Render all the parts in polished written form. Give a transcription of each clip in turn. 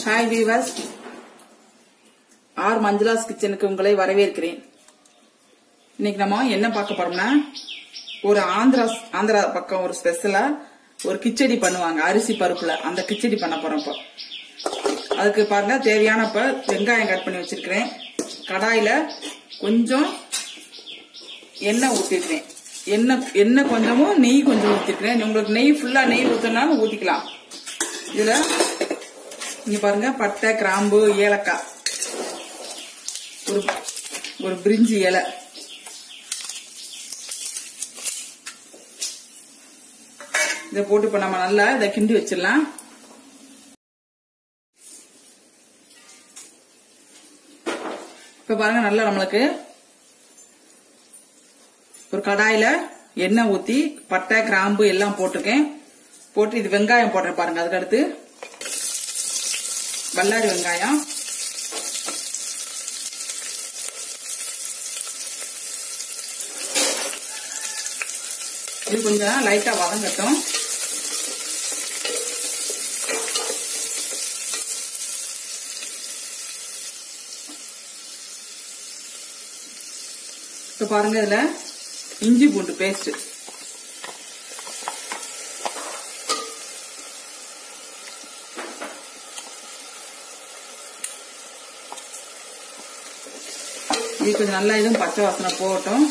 Hi viewers, R Manjula's கிச்சனுக்கு உங்களை வரவேற்கிறேன். இன்னைக்கு நம்ம என்ன பார்க்க போறோம்னா, ஒரு ஆந்திரா பக்கம் ஒரு ஸ்பெஷலா ஒரு கிச்சடி பண்ணுவாங்க அரிசி பருப்புல. அந்த கிச்சடி பண்ண போறோம். இப்போ அதுக்கு பாருங்க, தேவையான வெங்காயம் கட் பண்ணி வச்சிருக்கிறேன். கடாயில கொஞ்சம் எண்ணெய் ஊத்திருக்கிறேன். எண்ணெய் கொஞ்சமும் நெய் கொஞ்சம் ஊத்திருக்கிறேன். உங்களுக்கு நெய் ஃபுல்லா நெய் ஊத்தினாலும் ஊத்திக்கலாம். இதுல இங்க பாருங்க, பட்டை, கிராம்பு, ஏலக்காய், ஒரு பிரிஞ்சி இலை, இதை போட்டு இப்ப நம்ம நல்லா இதை கிண்டி வச்சிடலாம். இப்ப பாருங்க, நல்லா நம்மளுக்கு ஒரு கடாயில எண்ணெய் ஊத்தி பட்டை, கிராம்பு எல்லாம் போட்டிருக்கேன். போட்டு இது வெங்காயம் போடுறேன் பாருங்க. அதுக்கு அடுத்து பல்லாரி வெங்காயம், இது கொஞ்சம் லைட்டா வதங்கட்டும். இப்ப பாருங்க, இதுல இஞ்சி பூண்டு பேஸ்ட், இது கொஞ்சம் நல்லா இதுவும் பச்சை வாசனை போகட்டும்.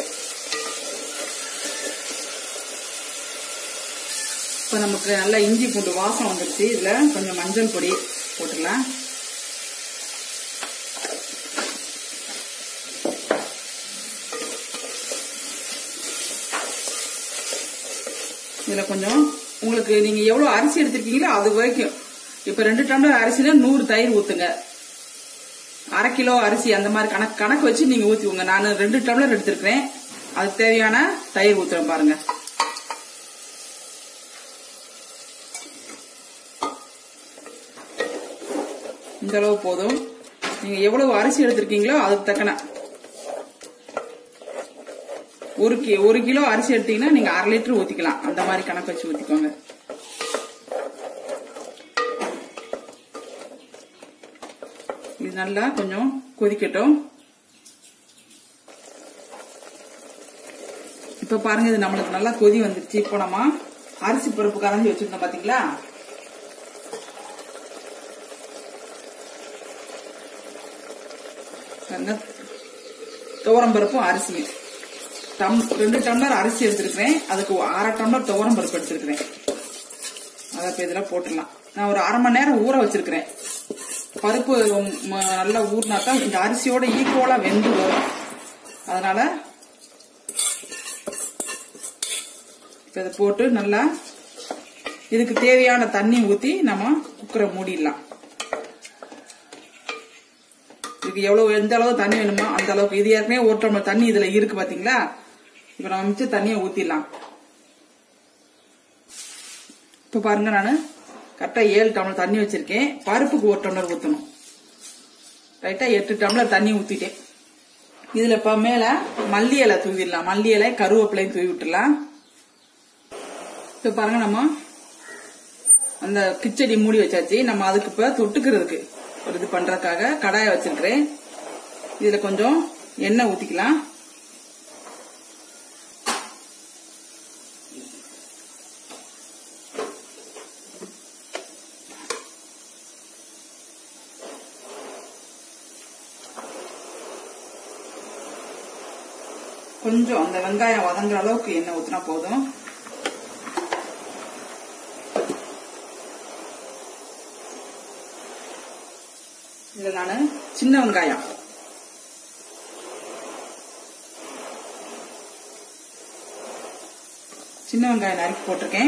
இப்ப நமக்கு நல்லா இஞ்சி பூண்டு வாசம் வந்துருச்சு. இதுல கொஞ்சம் மஞ்சள் பொடி போட்டுடலாம். இதுல கொஞ்சம் உங்களுக்கு நீங்க எவ்வளவு அரிசி எடுத்திருக்கீங்களோ அது வரைக்கும். இப்ப 2 டம்ளர் அரிசினா 100 தயிர் ஊத்துங்க. 1/2 கிலோ அரிசி அந்த மாதிரி கணக்கு வச்சு நீங்க ஊத்திக்கோங்க. நான் 2 டம்ளர் எடுத்திருக்கிறேன். அதுக்கு தேவையான தயிர் ஊத்துறேன் பாருங்க. இந்த அளவு போதும். நீங்க எவ்வளவு அரிசி எடுத்திருக்கீங்களோ அதுக்கு தக்கன. 1 கிலோ அரிசி எடுத்தீங்கன்னா நீங்க 1/2 லிட்டர் ஊத்திக்கலாம். அந்த மாதிரி கணக்கு வச்சு ஊத்திக்கோங்க. இது நல்லா கொஞ்சம் கொதிக்கட்டும். இப்ப பாருங்க, இது நம்மளுக்கு நல்லா கொதி வந்துருச்சு. இப்போ நம்ம அரிசி பருப்பு கரைஞ்சி வச்சிருந்தோம் பாத்தீங்களா, துவரம் பருப்பும் அரிசியும் 2 டம்ளர் அரிசி எடுத்திருக்கிறேன். அதுக்கு 1/2 டம்ளர் துவரம் பருப்பு எடுத்திருக்கிறேன். அதை இப்ப இதெல்லாம் போட்டுடலாம். நான் ஒரு 1/2 மணி நேரம் ஊற வச்சிருக்கிறேன். பருப்பு நல்லா ஊறினாதான் இந்த அரிசியோட ஈக்குவலா வெந்து வரும். அதனால இதை போட்டு நல்லா இதுக்கு தேவையான தண்ணி ஊத்தி நம்ம குக்கரை மூடிடலாம். இதுக்கு எந்த அளவு தண்ணி வேணுமோ அந்த அளவுக்கு. இது ஏற்கனவே 1 டம்ளர் தண்ணி இதுல இருக்கு பாத்தீங்களா. இப்ப நம்ம மிச்ச தண்ணியை ஊத்திடலாம். இப்ப பாருங்க, நானு கரெக்டா 7 டம்ளர் தண்ணி வச்சிருக்கேன். பருப்புக்கு 1 டம்ளர் ஊத்தணும். ரைட்டா 8 டம்ளர் தண்ணி ஊத்திட்டேன். இதுல இப்ப மேல மல்லி இலை தூவிடலாம். மல்லி இலை, கருவேப்பிலையும் தூவி விட்டுலாம். இப்ப பாருங்க, நம்ம அந்த கிச்சடி மூடி வச்சாச்சு. நம்ம அதுக்கு இப்ப தொட்டுக்கிறதுக்கு ஒரு இது பண்றதுக்காக கடாயை வச்சிருக்கிறேன். இதுல கொஞ்சம் எண்ணெய் ஊத்திக்கலாம். கொஞ்சம் அந்த வெங்காயம் வதங்குற அளவுக்கு எண்ணெய் ஊத்தினா போதும். இதுல நானு சின்ன வெங்காயம் நறுக்கி போட்டிருக்கேன்.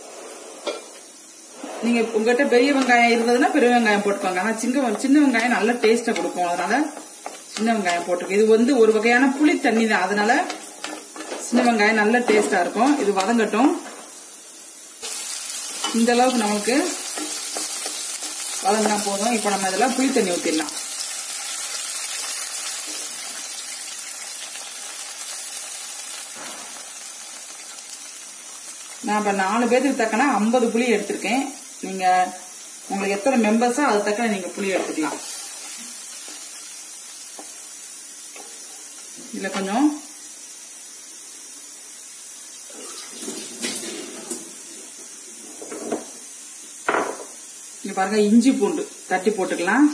நீங்க உங்ககிட்ட பெரிய வெங்காயம் இருந்ததுன்னா பெரிய வெங்காயம் போட்டுக்கோங்க. ஆனா சின்ன வெங்காயம் நல்ல டேஸ்டா கொடுக்கும். அதனால சின்ன வெங்காயம் போட்டிருக்கேன். இது ஒரு வகையான புளி தண்ணி தான். அதனால சின்ன வெங்காயம் நல்ல டேஸ்டா இருக்கும். இது வதங்கட்டும். இந்த அளவுக்கு நமக்கு வதங்கினா போதும். இப்ப நம்ம இதெல்லாம் புளி தண்ணி ஊத்திடலாம். நான் இப்ப 4 பேருக்கு தக்கன 50 புளி எடுத்திருக்கேன். நீங்க உங்களுக்கு எத்தனை மெம்பர்ஸோ அது தக்க நீங்க புளி எடுத்துக்கலாம். இதுல கொஞ்சம் இங்க பாருங்க, இஞ்சி பூண்டு தட்டி போட்டுக்கலாம்.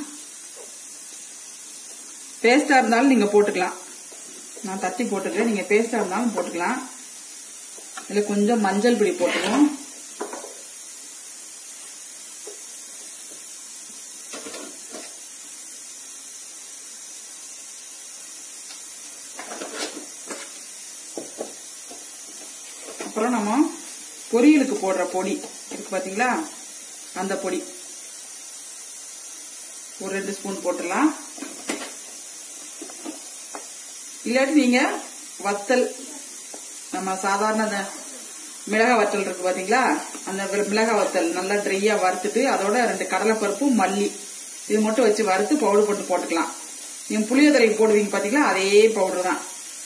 பேஸ்டா இருந்தாலும் நீங்க போட்டுக்கலாம். நான் தட்டி போட்டுக்கிறேன், நீங்க பேஸ்டா இருந்தாலும் போட்டுக்கலாம். இதுல கொஞ்சம் மஞ்சள் பொடி போட்டுக்கலாம். அப்புறம் நம்ம பொரியலுக்கு போடுற பொடி இருக்கு பாத்தீங்களா, அந்த பொடி ஒரு 2 ஸ்பூன் போட்டுடலாம். இல்லாட்டி நீங்க வத்தல், நம்ம சாதாரண மிளகாய் வத்தல் இருக்கு பாத்தீங்களா, அந்த மிளகாய் வத்தல் நல்லா ட்ரையா வறுத்துட்டு அதோட 2 கடலைப்பருப்பு மல்லி இது மட்டும் வச்சு வறுத்து பவுடர் போட்டு போட்டுக்கலாம். நீங்க புளியோதரை போடுவீங்க பாத்தீங்களா, அதே பவுடர் தான்.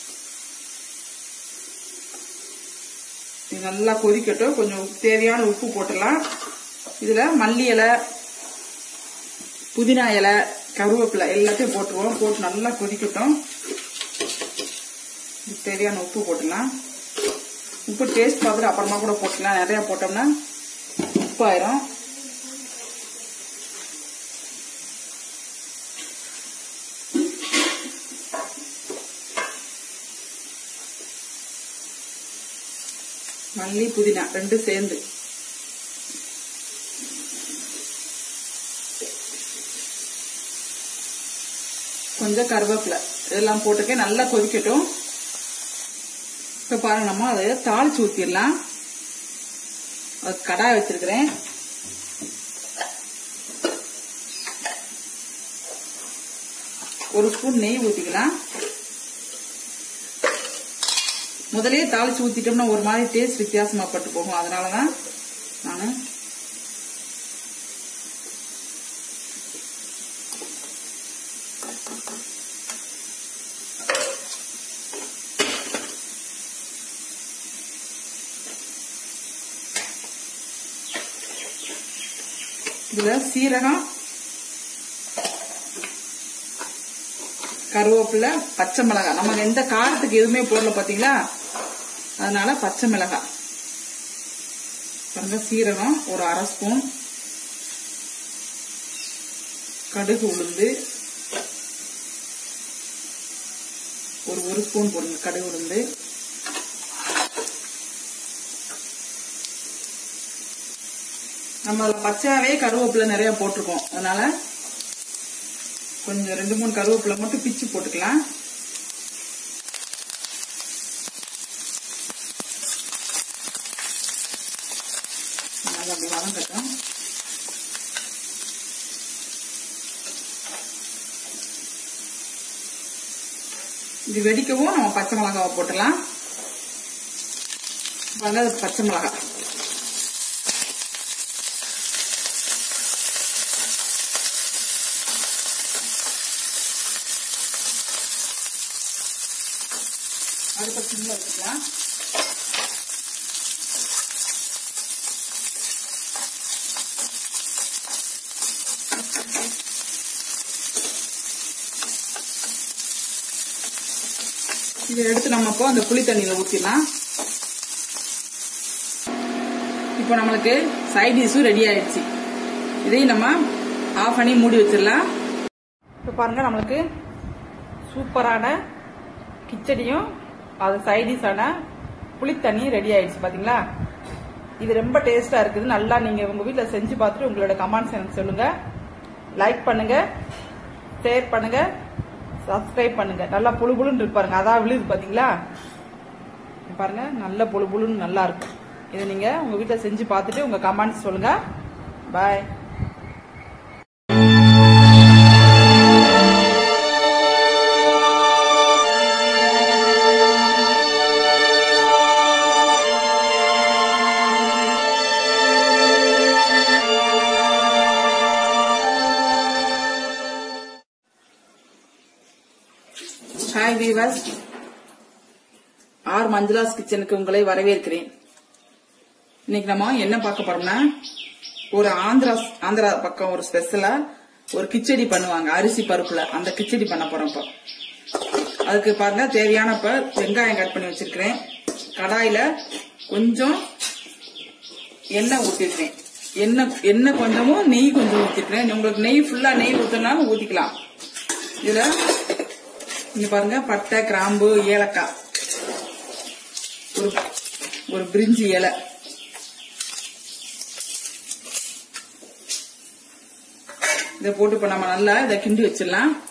இது நல்லா கொதிக்கட்டும். கொஞ்சம் தேவையான உப்பு போட்டுடலாம். இதுல மல்லி இலை, புதினா இலை, கருவேப்பிலை எல்லாத்தையும் போட்டுருவோம். போட்டு நல்லா கொதிக்கட்டும். தேவையான உப்பு போட்டுடலாம். உப்பு டேஸ்ட் பார்த்துட்டு அப்புறமா கூட போட்டுக்கலாம். நிறைய போட்டோம்னா உப்பாயிரும். மல்லி புதினா 2 சேர்ந்து கொஞ்சம் கருவேப்பிலை இதெல்லாம் போட்டுக்க நல்லா கொதிக்கட்டும். இப்ப பாருங்க, நம்ம அதை தாளிச்சு ஊத்திடலாம். அது கடாய் வச்சிருக்கிறேன். ஒரு ஸ்பூன் நெய் ஊத்திக்கலாம். முதலே தாளிச்சு ஊத்திட்டோம்னா ஒரு மாதிரி டேஸ்ட் வித்தியாசமா பட்டு போகும். அதனாலதான் நானு இதுல சீரகம், கருவேப்பிலை, பச்சை மிளகாய், நம்ம எந்த காரத்துக்கு எதுவுமே போடல பாத்தீங்களா, அதனால பச்சை மிளகாய் பாருங்க. சீரகம் ஒரு 1/2 ஸ்பூன், கடுகு உளுந்து ஒரு 1 ஸ்பூன் போடுங்க. கடுகு உளுந்து நம்ம பச்சையாவே கருவேப்பிலை நிறைய போட்டிருக்கோம். அதனால கொஞ்சம் 2-3 கருவேப்பிலை மட்டும் பிச்சு போட்டுக்கலாம். நல்லா அப்படி வதங்கட்டும். இது வெடிக்கவும் நம்ம பச்சை மிளகாவை போட்டுலாம். பச்சை மிளகாய் அடுத்த சிம்ல வச்சுக்கலாம். இதை எடுத்து நம்ம இப்போ அந்த புளி தண்ணியில ஊத்திடலாம். இப்போ நம்மளுக்கு சைட் டிஷும் ரெடி ஆயிடுச்சு. இதையும் நம்ம ஆஃப் பண்ணி மூடி வச்சிடலாம். இப்போ பாருங்க, நம்மளுக்கு சூப்பரான கிச்சடியும் அது சைடிஷான புளித்தண்ணி ரெடி ஆயிடுச்சு. பாத்தீங்களா, இது ரொம்ப டேஸ்டா இருக்குது. நல்லா நீங்க உங்க வீட்டுல செஞ்சு பார்த்துட்டு உங்களோட கமெண்ட்ஸ் எனக்கு சொல்லுங்க. லைக் பண்ணுங்க, ஷேர் பண்ணுங்க, சப்ஸ்கிரைப் பண்ணுங்க. நல்லா புழு புழுன்னு இருக்கு பாருங்க, அதான் விழுது பாத்தீங்களா. பாருங்க, நல்ல புழு புழுன்னு நல்லா இருக்கும். இதை நீங்க உங்க வீட்டுல செஞ்சு பார்த்துட்டு உங்க கமெண்ட்ஸ் சொல்லுங்க. Bye. Hi viewers, R Manjula's கிச்சனுக்கு உங்களை வரவேற்கிறேன். இன்னைக்கு நம்ம என்ன பார்க்க போறோம்னா, ஒரு ஆந்திரா பக்கம் ஒரு ஸ்பெஷலா ஒரு கிச்சடி பண்ணுவாங்க அரிசி பருப்புல. அந்த கிச்சடி பண்ண போறோம் இப்போ. அதுக்கு பாருங்க தேவையான வெங்காயம் கட் பண்ணி வச்சிருக்கிறேன். கடாயில கொஞ்சம் எண்ணெய் ஊத்திருக்கேன். எண்ணெய் கொஞ்சமும் நெய் கொஞ்சம் ஊத்திருக்கேன். உங்களுக்கு நெய் ஃபுல்லா நெய் ஊத்தினாலும் ஊத்திக்கலாம். இதுல இங்க பாருங்க பட்டை, கிராம்பு, ஏலக்காய், ஒரு பிரிஞ்சி இலை, இதை போட்டு இப்ப நம்ம நல்லா இதை கிண்டி வச்சிடலாம்.